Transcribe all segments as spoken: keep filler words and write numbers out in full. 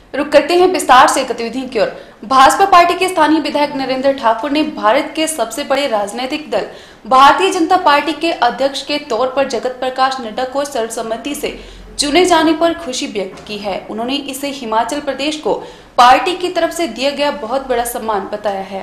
रुक करते हैं विस्तार से गतिविधि की ओर। भाजपा पार्टी के स्थानीय विधायक नरेंद्र ठाकुर ने भारत के सबसे बड़े राजनीतिक दल भारतीय जनता पार्टी के अध्यक्ष के तौर पर जगत प्रकाश नड्डा को सर्वसम्मति से चुने जाने पर खुशी व्यक्त की है। उन्होंने इसे हिमाचल प्रदेश को पार्टी की तरफ से दिया गया बहुत बड़ा सम्मान बताया है।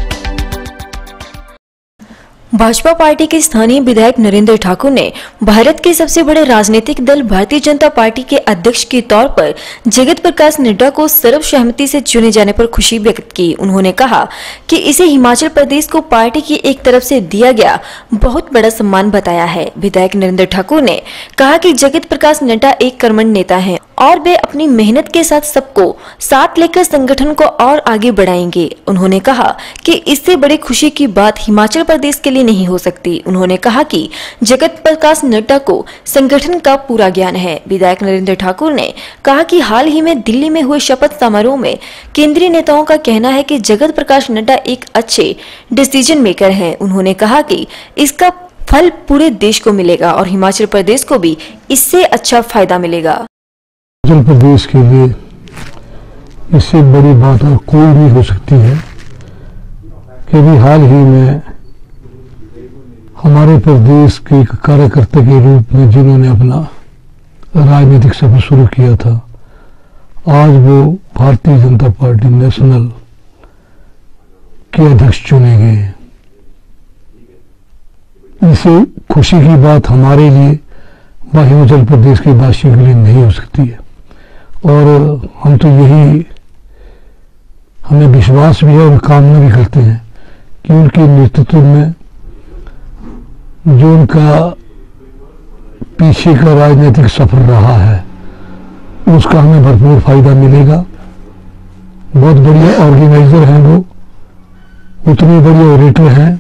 भाजपा पार्टी के स्थानीय विधायक नरेंद्र ठाकुर ने भारत के सबसे बड़े राजनीतिक दल भारतीय जनता पार्टी के अध्यक्ष के तौर पर जगत प्रकाश नड्डा को सर्वसम्मति से चुने जाने पर खुशी व्यक्त की। उन्होंने कहा कि इसे हिमाचल प्रदेश को पार्टी की एक तरफ से दिया गया बहुत बड़ा सम्मान बताया है। विधायक नरेंद्र ठाकुर ने कहा कि जगत प्रकाश नड्डा एक कर्मठ नेता हैं और वे अपनी मेहनत के साथ सबको साथ लेकर संगठन को और आगे बढ़ाएंगे। उन्होंने कहा कि इससे बड़ी खुशी की बात हिमाचल प्रदेश के लिए नहीं हो सकती। उन्होंने कहा कि जगत प्रकाश नड्डा को संगठन का पूरा ज्ञान है। विधायक नरेंद्र ठाकुर ने कहा कि हाल ही में दिल्ली में हुए शपथ समारोह में केंद्रीय नेताओं का कहना है कि जगत प्रकाश नड्डा एक अच्छे डिसीजन मेकर हैं। उन्होंने कहा कि इसका फल पूरे देश को मिलेगा और हिमाचल प्रदेश को भी इससे अच्छा फायदा मिलेगा। हिमाचल प्रदेश के लिए इससे बड़ी बात और कोई नहीं हो सकती है कि अभी हाल ही में हमारे प्रदेश के एक कार्यकर्ता के रूप में जिन्होंने अपना राजनीतिक सफर शुरू किया था, आज वो भारतीय जनता पार्टी नेशनल के अध्यक्ष चुने गए हैं। इससे खुशी की बात हमारे लिए व हिमाचल प्रदेश के वासियों के लिए नहीं हो सकती है और हम तो यही हमें विश्वास भी है और कामना भी करते हैं कि उनके नेतृत्व में जो उनका पीछे का राजनीतिक सफर रहा है उसका हमें भरपूर फायदा मिलेगा। बहुत बढ़िया ऑर्गेनाइजर हैं वो, उतने बढ़िया ऑडिटर हैं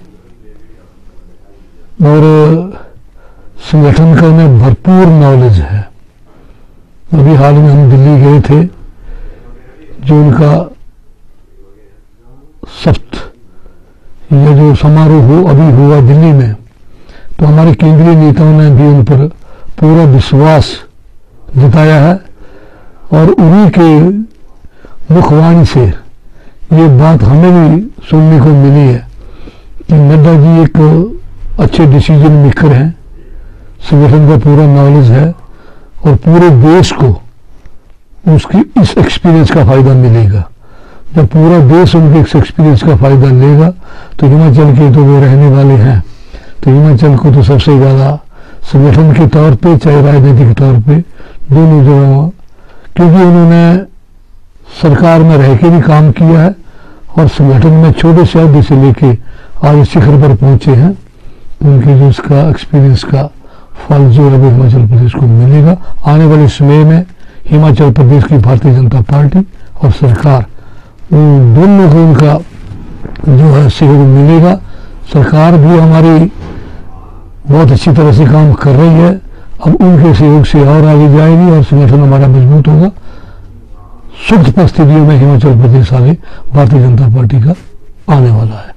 और संगठन का उन्हें भरपूर नॉलेज है। अभी हाल में हम दिल्ली गए थे, जो उनका सप्त ये जो समारोह हो अभी हुआ दिल्ली में, तो हमारे केंद्रीय नेताओं ने भी उन पर पूरा विश्वास जताया है और उन्हीं के मुखवाणी से ये बात हमें भी सुनने को मिली है कि नड्डा जी एक अच्छे डिसीजन मेकर हैं, संगठन का पूरा नॉलेज है और पूरे देश को उसकी इस एक्सपीरियंस का फायदा मिलेगा। जब पूरा देश उनके इस एक्सपीरियंस का फायदा लेगा तो हिमाचल के तो वो रहने वाले हैं, तो हिमाचल को तो सबसे ज़्यादा संगठन के तौर पे चाहे राजनीतिक तौर पे दोनों जगहों, क्योंकि उन्होंने सरकार में रह के भी काम किया है और संगठन में छोटे से अहदे से लेके आज शिखर पर पहुंचे हैं। उनके जो इसका एक्सपीरियंस का फल जो है हिमाचल प्रदेश को मिलेगा। आने वाले समय में हिमाचल प्रदेश की भारतीय जनता पार्टी और सरकार उन दोनों को उनका जो है सहयोग मिलेगा। सरकार भी हमारी बहुत अच्छी तरह से काम कर रही है, अब उनके सहयोग से और आगे जाएगी और संगठन हमारा मजबूत होगा। सुख परिस्थितियों में हिमाचल प्रदेश आगे भारतीय जनता पार्टी का आने वाला है।